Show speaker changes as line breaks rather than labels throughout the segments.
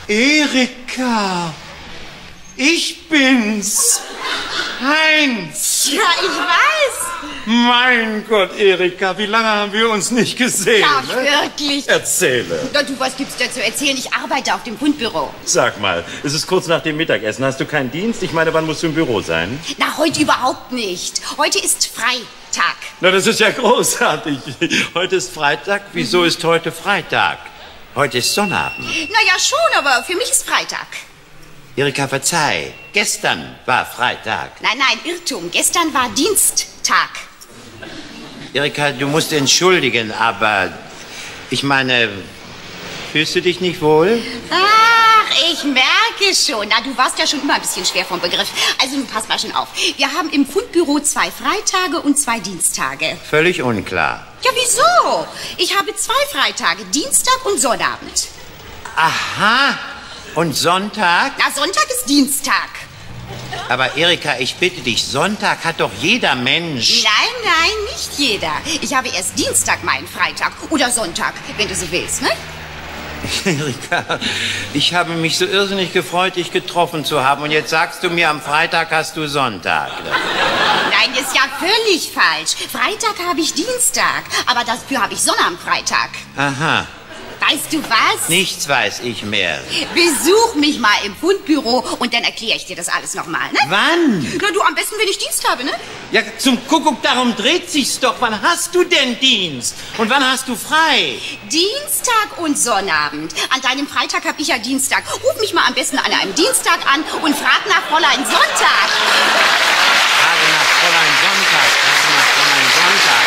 Erika, ich bin's. Heinz.
Ja, ich weiß.
Mein Gott, Erika, wie lange haben wir uns nicht gesehen?
Ja,
ne?
wirklich.
Erzähle.
Na, du, was gibt's da zu erzählen? Ich arbeite auf dem Fundbüro.
Sag mal, es ist kurz nach dem Mittagessen. Hast du keinen Dienst? Ich meine, wann musst du im Büro sein?
Na, heute überhaupt nicht. Heute ist Freitag.
Na, das ist ja großartig. Heute ist Freitag. Wieso ist heute Freitag? Heute ist Sonnabend.
Na ja, schon, aber für mich ist Freitag.
Erika, verzeih. Gestern war Freitag.
Nein, Irrtum. Gestern war Diensttag.
Erika, du musst entschuldigen, aber ich meine, fühlst du dich nicht wohl?
Ach, ich merke schon. Na, du warst ja schon immer ein bisschen schwer vom Begriff. Also, nun pass mal schon auf. Wir haben im Fundbüro 2 Freitage und 2 Dienstage.
Völlig unklar.
Ja, wieso? Ich habe 2 Freitage, Dienstag und Sonnabend.
Aha. Und Sonntag?
Na, Sonntag ist Dienstag.
Aber Erika, ich bitte dich, Sonntag hat doch jeder Mensch.
Nein, nicht jeder. Ich habe erst Dienstag meinen Freitag oder Sonntag, wenn du so willst, ne?
Erika, ich habe mich so irrsinnig gefreut, dich getroffen zu haben. Und jetzt sagst du mir, am Freitag hast du Sonntag.
Nein, das ist ja völlig falsch. Freitag habe ich Dienstag, aber dafür habe ich Sonnabendfreitag.
Aha.
Weißt du was?
Nichts weiß ich mehr.
Besuch mich mal im Fundbüro und dann erkläre ich dir das alles nochmal, ne?
Wann?
Na, du, am besten, wenn ich Dienst habe, ne?
Ja, zum Kuckuck, darum dreht sich's doch. Wann hast du denn Dienst? Und wann hast du frei?
Dienstag und Sonnabend. An deinem Freitag habe ich ja Dienstag. Ruf mich mal am besten an einem Dienstag an und frag nach Fräulein Sonntag.
Frage nach Fräulein Sonntag. Frage nach Fräulein Sonntag.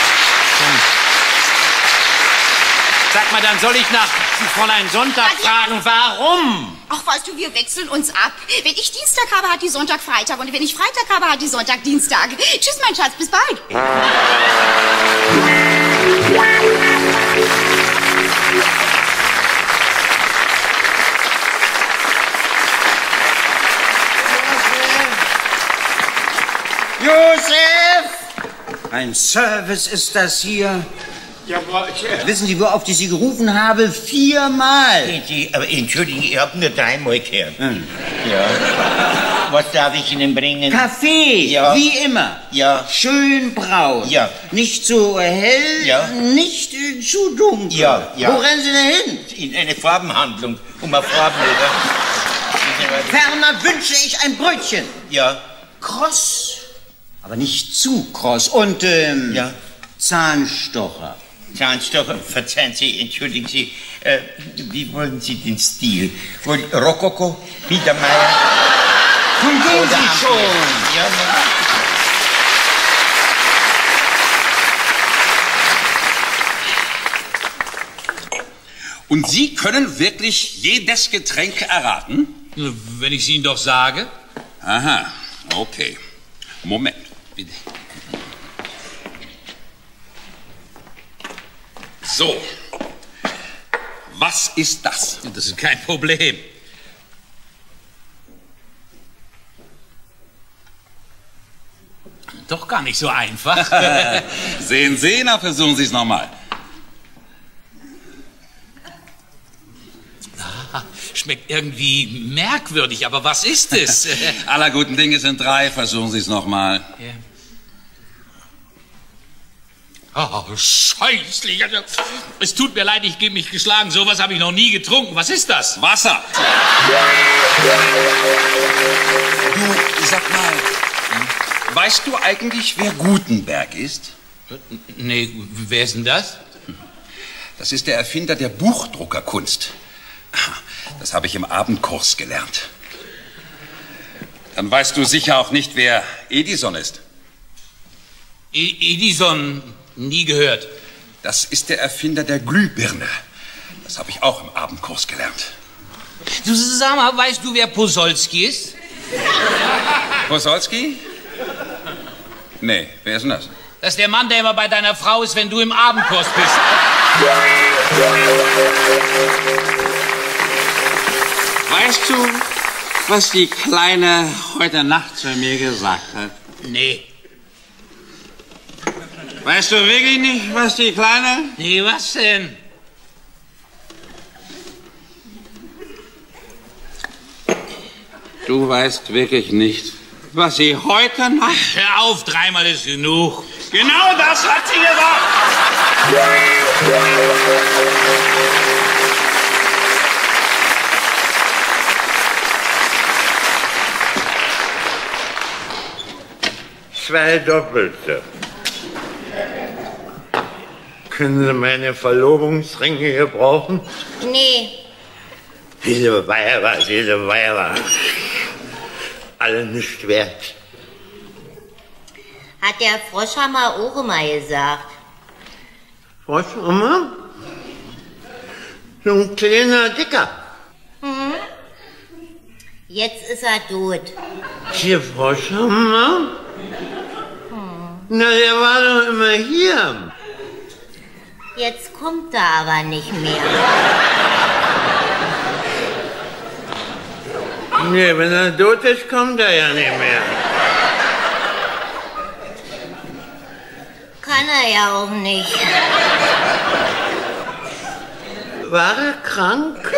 Sag mal, dann soll ich nach Fräulein Sonntag fragen, warum?
Ach, weißt du, wir wechseln uns ab. Wenn ich Dienstag habe, hat die Sonntag Freitag. Und wenn ich Freitag habe, hat die Sonntag Dienstag. Tschüss, mein Schatz, bis bald.
Josef! Ein Service ist das hier.
Ja,
Wissen Sie, wie oft ich Sie gerufen habe? 4-mal.
Aber entschuldigen, ich habe nur 3-mal gehört.
Ja.
Was darf ich Ihnen bringen?
Kaffee,
Ja.
wie immer.
Ja.
Schön braun.
Ja.
Nicht zu hell,
Ja.
nicht zu dunkel.
Ja, ja.
Wo rennen Sie denn hin?
In eine Farbenhandlung, um eine Farbenbilder.
Ferner wünsche ich ein Brötchen.
Ja.
Kross, aber nicht zu kross. Und,
Ja.
Zahnstocher.
Zahnstocher, verzeihen Sie, entschuldigen Sie, wie wollen Sie den Stil? Rokoko, Biedermeier?
Nun gehen
Oder
Sie
Ampel?
schon.
Ja,
Und Sie können wirklich jedes Getränk erraten?
Wenn ich es Ihnen doch sage.
Aha, okay. Moment, bitte. So. Was ist das?
Das ist kein Problem. Doch gar nicht so einfach.
Sehen Sie, na versuchen Sie es nochmal.
Schmeckt irgendwie merkwürdig, aber was ist es?
Aller guten Dinge sind 3, versuchen Sie es nochmal.
Ja. Oh, scheußlich. Also, es tut mir leid, ich gebe mich geschlagen. Sowas habe ich noch nie getrunken. Was ist das?
Wasser. Du, sag mal, weißt du eigentlich, wer Gutenberg ist?
Nee, wer ist denn das?
Das ist der Erfinder der Buchdruckerkunst. Das habe ich im Abendkurs gelernt. Dann weißt du sicher auch nicht, wer Edison ist.
Edison, nie gehört.
Das ist der Erfinder der Glühbirne. Das habe ich auch im Abendkurs gelernt.
Du, sag mal, weißt du, wer Posolski ist?
Posolski? Nee, wer ist denn das?
Das ist der Mann, der immer bei deiner Frau ist, wenn du im Abendkurs bist.
Weißt du, was die Kleine heute Nacht zu mir gesagt hat?
Nee.
Weißt du wirklich nicht, was die Kleine?
Nee, was denn?
Du weißt wirklich nicht, was sie heute Nacht...
Hör auf, dreimal ist genug.
Genau das hat sie gesagt!
Zwei Doppelte. Können Sie meine Verlobungsringe gebrauchen?
Nee.
Diese Weiber. Alle nicht wert.
Hat der Froschhammer auch mal gesagt.
Froschhammer? So ein kleiner Dicker.
Hm? Jetzt ist er tot.
Der Froschhammer? Na, der war doch immer hier.
Jetzt kommt er aber nicht mehr.
Nee, wenn er tot ist, kommt er ja nicht mehr.
Kann er ja auch nicht.
War er krank?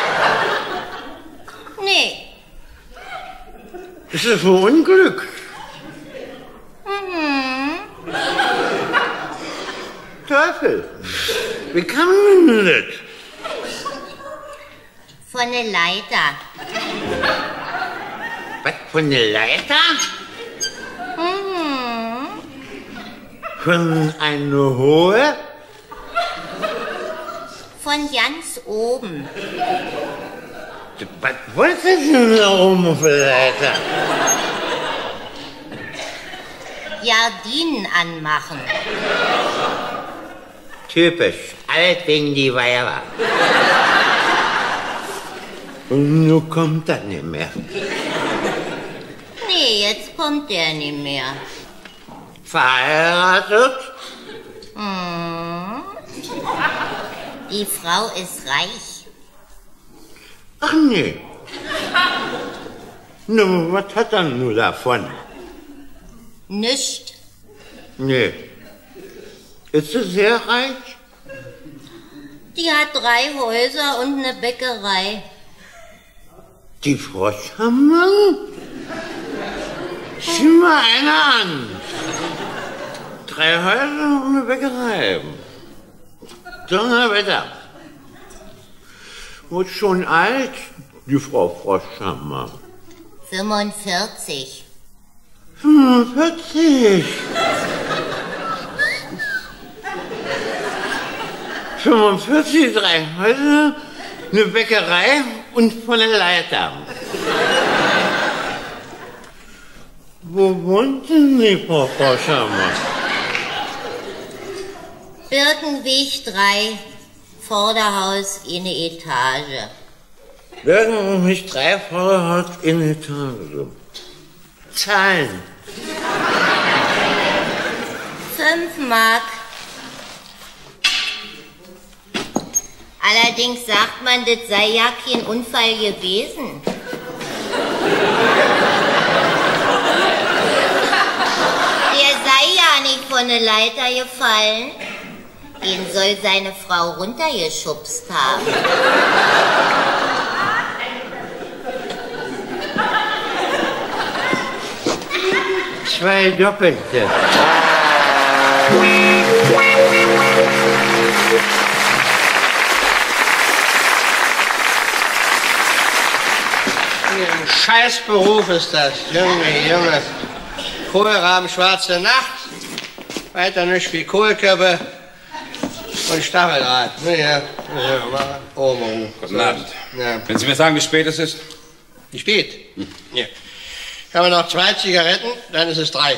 Nee.
Ist er verunglückt? Teufel, wie kann man denn das?
Von der Leiter.
Was, von der Leiter? Von einer hohe?
Von ganz oben.
Was wollt ihr denn da oben auf der Leiter?
Gardinen anmachen.
Typisch, alles wegen die Weiber. Und nun kommt er nicht mehr.
Nee, jetzt kommt der nicht mehr.
Verheiratet?
Die Frau ist reich.
Ach nee. Nun, was hat er nur davon?
Nicht.
Nee. Ist sie sehr reich?
Die hat 3 Häuser und eine Bäckerei.
Die Froschhammer? Sieh mal einer an. 3 Häuser und eine Bäckerei. Donnerwetter. Wird schon alt, die Frau Froschhammer.
45.
45. 45, 3 Häuser, eine Bäckerei und von der Leiter. Wo wohnt denn die Frau Froschhammer?
Birkenweg 3, Vorderhaus, eine Etage.
Birkenweg 3, Vorderhaus, eine Etage. Zahlen.
5 Mark. Allerdings sagt man, das sei ja kein Unfall gewesen. Der sei ja nicht von der Leiter gefallen. Den soll seine Frau runtergeschubst haben.
Zwei Doppelte.
Ein Scheißberuf ist das, Junge. Kohlraben, schwarze Nacht, weiter nicht wie Kohlköpfe und Stacheldraht. Ja, oben.
Guten Abend.
Ja.
Wenn Sie mir sagen, wie spät es ist?
Wie spät? Ja. Haben wir noch 2 Zigaretten, dann ist es 3.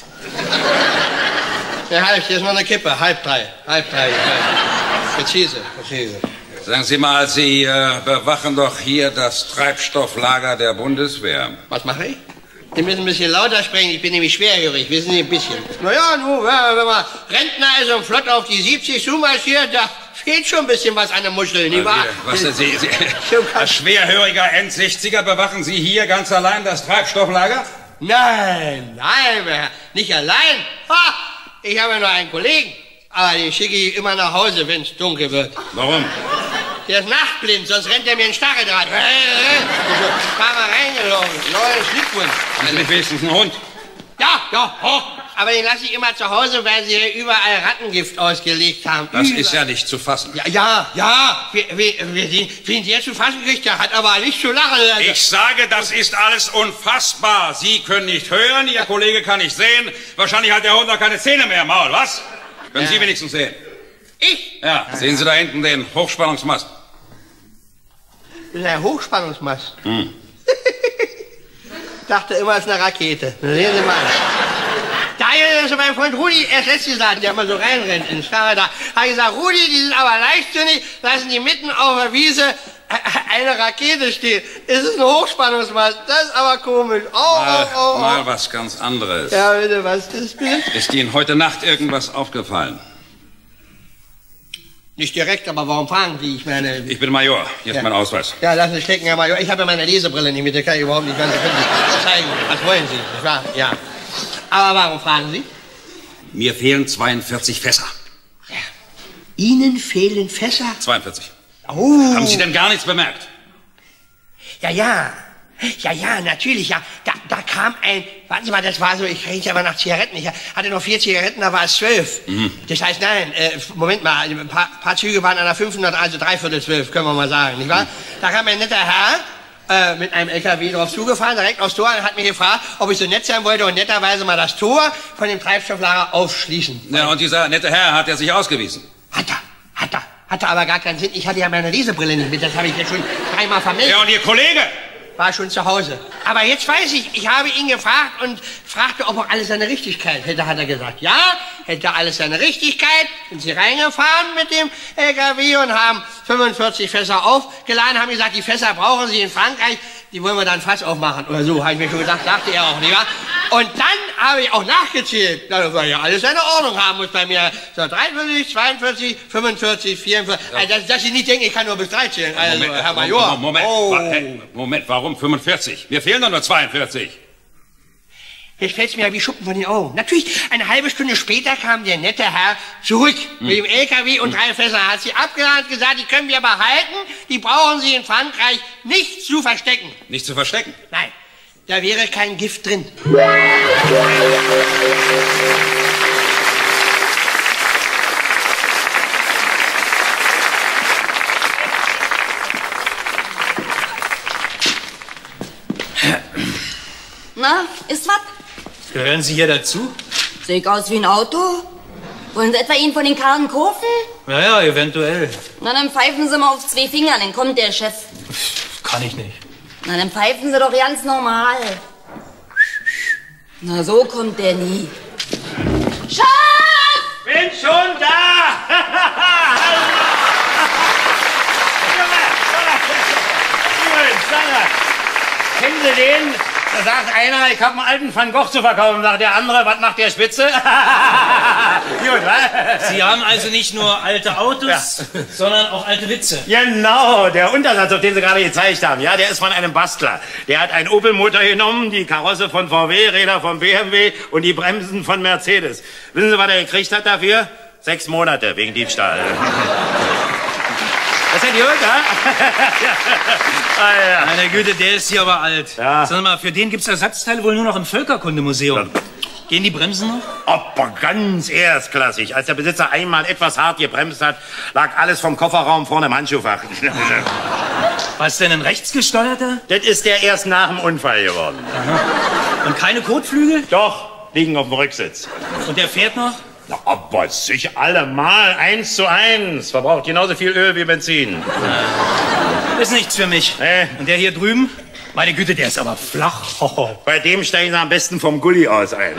Ja, hier ist noch eine Kippe, halb 3. Präzise.
Sagen Sie mal, Sie bewachen doch hier das Treibstofflager der Bundeswehr.
Was mache ich? Sie müssen ein bisschen lauter sprechen, ich bin nämlich schwerhörig, wissen Sie, ein bisschen. Naja, nur, wenn man Rentner ist und flott auf die 70 zumarschiert, da fehlt schon ein bisschen was an der Muschel, nicht wahr?
Was sind Sie? Als schwerhöriger End-60er bewachen Sie hier ganz allein das Treibstofflager?
Nein, nicht allein. Ha, ich habe nur einen Kollegen, aber den schicke ich immer nach Hause, wenn es dunkel wird.
Warum?
Der ist nachtblind, sonst rennt er mir in Stacheldraht. Ich fahr mal reingelaufen. Neues Glückwunsch.
Haben Sie nicht wenigstens einen Hund?
Ja, aber den lasse ich immer zu Hause, weil sie hier überall Rattengift ausgelegt haben.
Das ist ja nicht zu fassen.
Ja. Wen der zu fassen kriegt, der hat aber nicht zu lachen. Also.
Ich sage, das ist alles unfassbar. Sie können nicht hören, Ihr Kollege kann nicht sehen. Wahrscheinlich hat der Hund noch keine Zähne mehr im Maul, was? Können Sie wenigstens sehen?
Ich?
Ja, sehen Sie da hinten den Hochspannungsmast?
Das ist ein Hochspannungsmast. Dachte immer, es ist eine Rakete. Na, sehen Sie mal. Da ist mein Freund Rudi erst letztes gesagt, der immer so reinrennt ins Fahrrad. Habe ich gesagt, Rudi, die sind aber leichtsinnig, lassen die mitten auf der Wiese eine Rakete stehen. Es ist ein Hochspannungsmast, das ist aber komisch.
Mal was ganz anderes.
Ja, bitte, was ist bitte?
Ist Ihnen heute Nacht irgendwas aufgefallen?
Nicht direkt, aber warum fragen Sie? Ich meine...
Ich bin Major. Hier ist mein Ausweis.
Ja, lassen Sie stecken, Herr Major. Ich habe ja meine Lesebrille nicht mit, der kann ich überhaupt nicht ganz zeigen. Was wollen Sie? Nicht wahr? Ja. Aber warum fragen Sie?
Mir fehlen 42 Fässer.
Ja. Ihnen fehlen Fässer?
42.
Oh.
Haben Sie denn gar nichts bemerkt?
Ja, natürlich, ja. Da kam ein, warten Sie mal, das war so, ich rieche aber nach Zigaretten. Ich hatte noch 4 Zigaretten, da war es 12. Das heißt, nein, Moment mal, ein paar Züge waren an der 500, also 3/4 können wir mal sagen, nicht wahr? Da kam ein netter Herr mit einem LKW drauf zugefahren, direkt aufs Tor und hat mich gefragt, ob ich so nett sein wollte und netterweise mal das Tor von dem Treibstofflager aufschließen.
Ja, und dieser nette Herr hat ja sich ausgewiesen.
Hatte aber gar keinen Sinn. Ich hatte ja meine Lesebrille nicht mit, das habe ich ja schon 3-mal vermeldet.
Ja, und Ihr Kollege?
War schon zu Hause. Aber jetzt weiß ich habe ihn gefragt und fragte, ob auch alles seine Richtigkeit hätte, hat er gesagt. Ja, hätte alles seine Richtigkeit. Sind Sie reingefahren mit dem LKW und haben 45 Fässer aufgeladen, haben gesagt, die Fässer brauchen Sie in Frankreich, die wollen wir dann Fass aufmachen oder so, habe ich mir schon gedacht, sagte er auch, nicht wahr? Und dann habe ich auch nachgezählt, dass wir ja alles seine Ordnung haben muss bei mir. So 43, 42, 45, 44. Ja. Also, dass Sie nicht denken, ich kann nur bis 3 zählen. Also,
Moment,
Herr Major.
Moment, warum 45? Mir fehlen doch nur 42.
Jetzt fällt's mir ja wie Schuppen von den Augen. Natürlich, eine halbe Stunde später kam der nette Herr zurück mit dem LKW und 3 Fässer. Hat sie abgeladen und gesagt, die können wir behalten, die brauchen Sie in Frankreich nicht zu verstecken.
Nicht zu verstecken?
Nein, da wäre kein Gift drin.
Na, ist was?
Gehören Sie hier dazu?
Sehe ich aus wie ein Auto? Wollen Sie etwa ihn von den Karren kaufen?
Ja, eventuell.
Na, dann pfeifen Sie mal auf 2 Finger, dann kommt der Chef.
Kann ich nicht.
Na, dann pfeifen Sie doch ganz normal. Na, so kommt der nie. Chef!
Bin schon da! Kennen Sie den? Da sagt einer, ich habe einen alten Van Gogh zu verkaufen. Sagt der andere, was macht der Spitze? Gut, was?
Sie haben also nicht nur alte Autos, sondern auch alte Witze.
Genau, der Untersatz, auf den Sie gerade gezeigt haben, ja, der ist von einem Bastler. Der hat einen Opel-Motor genommen, die Karosse von VW, Räder von BMW und die Bremsen von Mercedes. Wissen Sie, was er gekriegt hat dafür? 6 Monate wegen Diebstahl. Das ist ja die Hütte,
ja. Meine Güte, der ist hier aber alt.
Ja.
Sag mal, für den gibt's Ersatzteile wohl nur noch im Völkerkundemuseum. Gehen die Bremsen noch?
Aber ganz erstklassig. Als der Besitzer einmal etwas hart gebremst hat, lag alles vom Kofferraum vorne im Handschuhfach.
Was denn, ein rechtsgesteuerter?
Das ist der erst nach dem Unfall geworden.
Aha. Und keine Kotflügel?
Doch, liegen auf dem Rücksitz.
Und der fährt noch?
Na, aber sicher allemal 1:1. Verbraucht genauso viel Öl wie Benzin.
Ist nichts für mich. Und der hier drüben? Meine Güte, der ist aber flach.
Bei dem steigen Sie am besten vom Gully aus ein.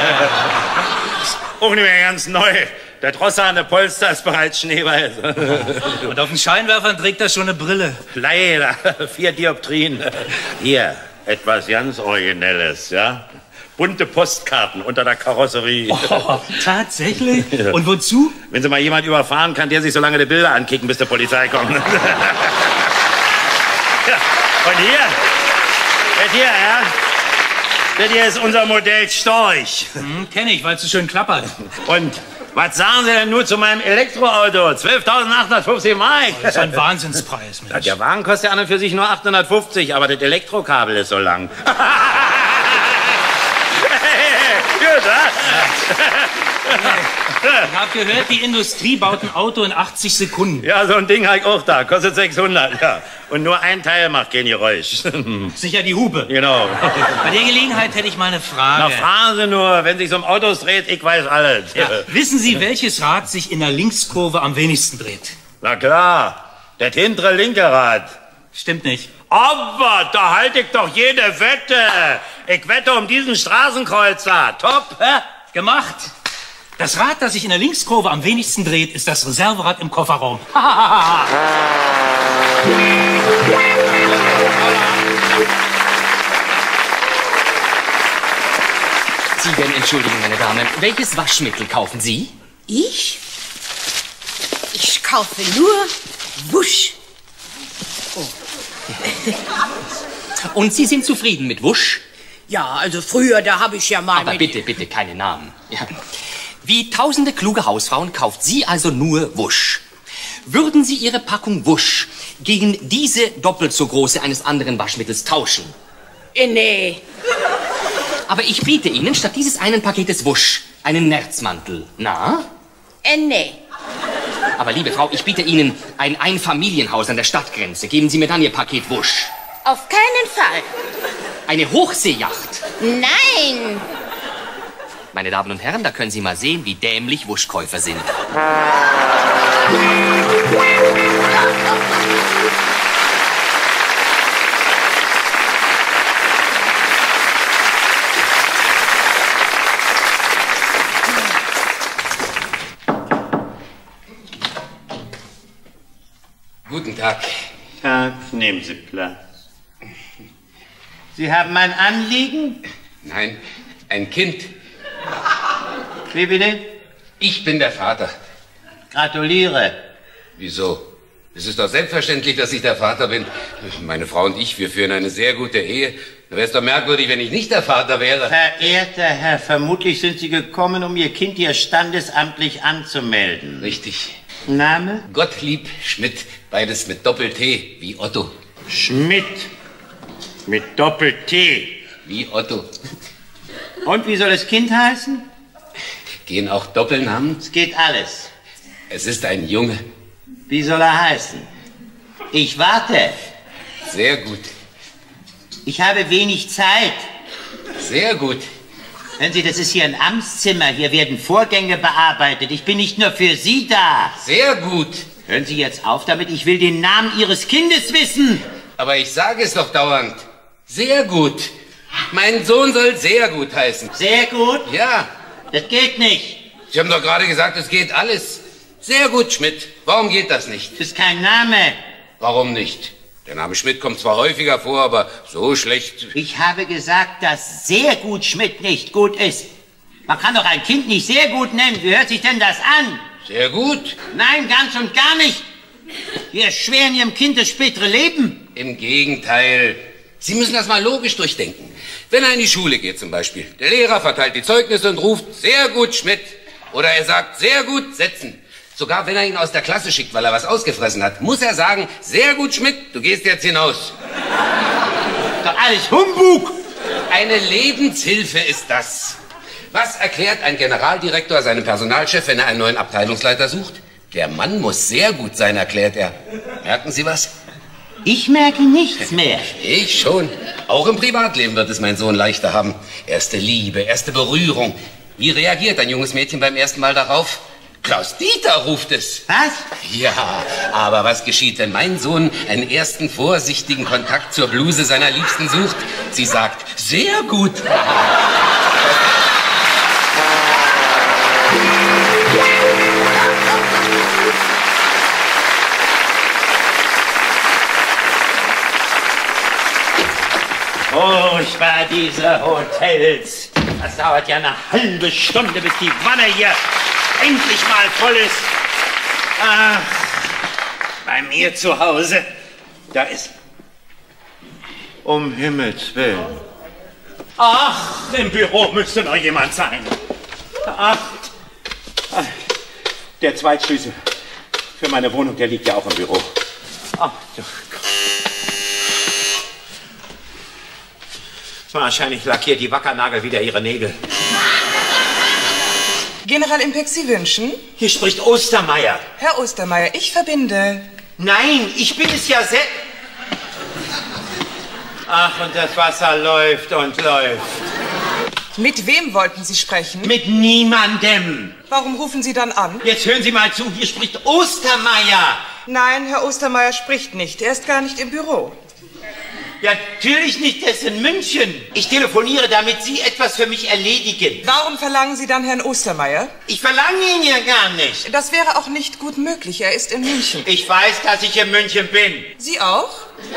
Auch nicht mehr ganz neu. Der drosserne Polster ist bereits schneeweiß.
Und auf den Scheinwerfern trägt er schon eine Brille.
Leider, 4 Dioptrien. Hier, etwas ganz Originelles, ja? Bunte Postkarten unter der Karosserie.
Oh, tatsächlich? Ja. Und wozu?
Wenn Sie mal jemand überfahren, kann der sich so lange die Bilder ankicken, bis die Polizei kommt. Ja. Und hier, das hier ist unser Modell Storch.
Kenn ich, weil es so schön klappert.
Und Was sagen Sie denn nur zu meinem Elektroauto? 12.850 Mark.
Das ist ein Wahnsinnspreis, Mensch.
Der Wagen kostet ja an und für sich nur 850, aber das Elektrokabel ist so lang. Gut,
Ich habe gehört, die Industrie baut ein Auto in 80 Sekunden.
Ja, so ein Ding habe ich auch da. Kostet 600, ja. Und nur ein Teil macht kein Geräusch.
Sicher die Hupe.
Genau.
Bei der Gelegenheit hätte ich mal eine Frage.
Na, fragen Sie nur, wenn sich um Autos dreht, ich weiß alles.
Ja. Wissen Sie, welches Rad sich in der Linkskurve am wenigsten dreht?
Na klar, das hintere linke Rad.
Stimmt nicht.
Aber da halte ich doch jede Wette. Ich wette um diesen Straßenkreuzer. Top, hä?
Gemacht. Das Rad, das sich in der Linkskurve am wenigsten dreht, ist das Reserverad im Kofferraum.
Sie werden entschuldigen, meine Damen. Welches Waschmittel kaufen Sie?
Ich? Ich kaufe nur Wusch.
Und Sie sind zufrieden mit Wusch?
Ja, also früher, da habe ich ja mal
Aber bitte, bitte, keine Namen. Ja. Wie tausende kluge Hausfrauen kauft sie also nur Wusch. Würden Sie Ihre Packung Wusch gegen diese doppelt so große eines anderen Waschmittels tauschen?
Nee.
Aber ich biete Ihnen statt dieses einen Paketes Wusch einen Nerzmantel. Na?
Nee.
Aber liebe Frau, ich biete Ihnen ein Einfamilienhaus an der Stadtgrenze. Geben Sie mir dann Ihr Paket Wusch.
Auf keinen Fall.
Eine Hochseejacht.
Nein.
Meine Damen und Herren, da können Sie mal sehen, wie dämlich Wuschkäufer sind. Guten Tag.
Tag, nehmen Sie Platz. Sie haben ein Anliegen?
Nein, ein Kind.
Wie bitte?
Ich bin der Vater.
Gratuliere.
Wieso? Es ist doch selbstverständlich, dass ich der Vater bin. Meine Frau und ich, wir führen eine sehr gute Ehe. Da wäre es doch merkwürdig, wenn ich nicht der Vater wäre.
Verehrter Herr, vermutlich sind Sie gekommen, um Ihr Kind hier standesamtlich anzumelden.
Richtig.
Name?
Gottlieb Schmidt. Beides mit Doppel-T, wie Otto.
Schmidt. Mit Doppel-T.
Wie Otto.
Und wie soll das Kind heißen?
Gehen auch Doppelnamen?
Es geht alles.
Es ist ein Junge.
Wie soll er heißen? Ich warte.
Sehr gut.
Ich habe wenig Zeit.
Sehr gut.
Hören Sie, das ist hier ein Amtszimmer. Hier werden Vorgänge bearbeitet. Ich bin nicht nur für Sie da.
Sehr gut.
Hören Sie jetzt auf damit. Ich will den Namen Ihres Kindes wissen.
Aber ich sage es doch dauernd. Sehr gut. Mein Sohn soll sehr gut heißen.
Sehr gut?
Ja.
Das geht nicht.
Sie haben doch gerade gesagt, es geht alles. Sehr gut, Schmidt. Warum geht das nicht?
Das ist kein Name.
Warum nicht? Der Name Schmidt kommt zwar häufiger vor, aber so schlecht...
Ich habe gesagt, dass sehr gut Schmidt nicht gut ist. Man kann doch ein Kind nicht sehr gut nennen. Wie hört sich denn das an?
Sehr gut.
Nein, ganz und gar nicht. Wir erschweren Ihrem Kind das spätere Leben.
Im Gegenteil. Sie müssen das mal logisch durchdenken. Wenn er in die Schule geht zum Beispiel, der Lehrer verteilt die Zeugnisse und ruft, sehr gut, Schmidt. Oder er sagt, sehr gut, setzen. Sogar wenn er ihn aus der Klasse schickt, weil er was ausgefressen hat, muss er sagen, sehr gut, Schmidt, du gehst jetzt hinaus.
Doch alles Humbug.
Eine Lebenshilfe ist das. Was erklärt ein Generaldirektor seinem Personalchef, wenn er einen neuen Abteilungsleiter sucht? Der Mann muss sehr gut sein, erklärt er. Merken Sie was?
Ich merke nichts mehr.
Ich schon. Auch im Privatleben wird es mein Sohn leichter haben. Erste Liebe, erste Berührung. Wie reagiert ein junges Mädchen beim ersten Mal darauf? Klaus-Dieter ruft es.
Was?
Ja, aber was geschieht, wenn mein Sohn einen ersten vorsichtigen Kontakt zur Bluse seiner Liebsten sucht? Sie sagt, sehr gut.
Furchtbar, diese Hotels. Das dauert ja eine halbe Stunde, bis die Wanne hier endlich mal voll ist. Ach, bei mir zu Hause, da ist... Um Himmels Willen. Ach, im Büro müsste noch jemand sein. Ach, Der Zweitschlüssel für meine Wohnung, der liegt ja auch im Büro. Ach, wahrscheinlich lackiert die Wackernagel wieder ihre Nägel.
General Impex, Sie wünschen?
Hier spricht Ostermeier.
Herr Ostermeier, ich verbinde.
Nein, ich bin es ja selbst. Ach, und das Wasser läuft und läuft.
Mit wem wollten Sie sprechen?
Mit niemandem.
Warum rufen Sie dann an?
Jetzt hören Sie mal zu, hier spricht Ostermeier.
Nein, Herr Ostermeier spricht nicht. Er ist gar nicht im Büro.
Ja, natürlich nicht, er ist in München. Ich telefoniere, damit Sie etwas für mich erledigen.
Warum verlangen Sie dann Herrn Ostermeier?
Ich verlange ihn ja gar nicht.
Das wäre auch nicht gut möglich. Er ist in München.
Ich weiß, dass ich in München bin.
Sie auch?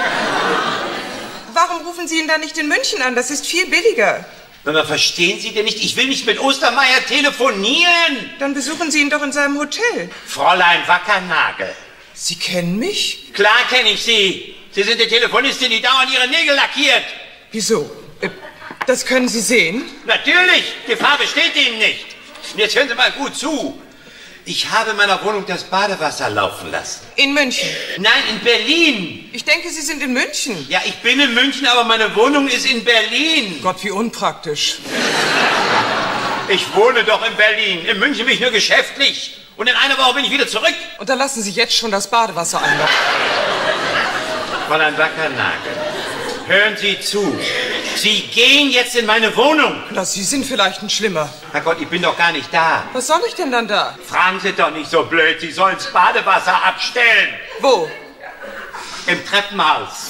Warum rufen Sie ihn dann nicht in München an? Das ist viel billiger.
Aber verstehen Sie denn nicht? Ich will nicht mit Ostermeier telefonieren.
Dann besuchen Sie ihn doch in seinem Hotel.
Fräulein Wackernagel.
Sie kennen mich?
Klar kenne ich Sie. Sie sind die Telefonistin, die dauernd ihre Nägel lackiert.
Wieso? Das können Sie sehen?
Natürlich. Gefahr besteht Ihnen nicht. Und jetzt hören Sie mal gut zu. Ich habe in meiner Wohnung das Badewasser laufen lassen.
In München?
Nein, in Berlin.
Ich denke, Sie sind in München.
Ja, ich bin in München, aber meine Wohnung ist in Berlin.
Gott, wie unpraktisch.
Ich wohne doch in Berlin. In München bin ich nur geschäftlich. Und in einer Woche bin ich wieder zurück.
Und dann lassen Sie jetzt schon das Badewasser anlaufen.
Fräulein Wackernagel, hören Sie zu. Sie gehen jetzt in meine Wohnung.
Na, Sie sind vielleicht ein Schlimmer.
Herrgott, ich bin doch gar nicht da.
Was soll ich denn dann da?
Fragen Sie doch nicht so blöd. Sie sollen das Badewasser abstellen.
Wo?
Im Treppenhaus.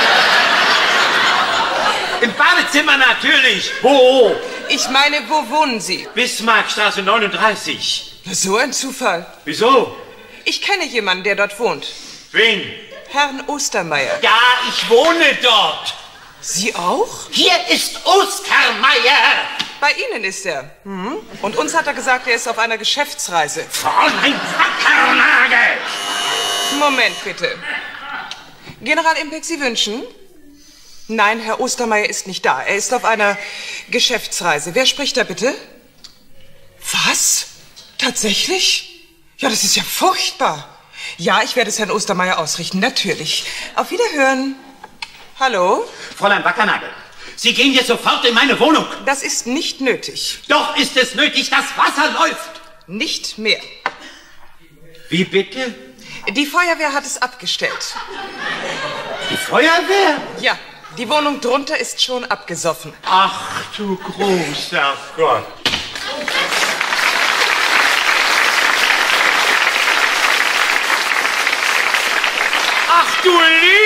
Im Badezimmer natürlich. Wo?
Ich meine, wo wohnen Sie?
Bismarckstraße 39.
Na, so ein Zufall.
Wieso?
Ich kenne jemanden, der dort wohnt.
Wen?
Herrn Ostermeier.
Ja, ich wohne dort.
Sie auch?
Hier ist Ostermeier.
Bei Ihnen ist er. Mhm. Und uns hat er gesagt, er ist auf einer Geschäftsreise.
Fräulein Wackernagel!
Moment, bitte. General Impex, Sie wünschen? Nein, Herr Ostermeier ist nicht da. Er ist auf einer Geschäftsreise. Wer spricht da bitte? Was? Tatsächlich? Ja, das ist ja furchtbar. Ja, ich werde es Herrn Ostermeier ausrichten, natürlich. Auf Wiederhören. Hallo?
Fräulein Wackernagel, Sie gehen jetzt sofort in meine Wohnung.
Das ist nicht nötig.
Doch ist es nötig, das Wasser läuft.
Nicht mehr.
Wie bitte?
Die Feuerwehr hat es abgestellt.
Die Feuerwehr?
Ja, die Wohnung drunter ist schon abgesoffen.
Ach du großer Gott. Ach du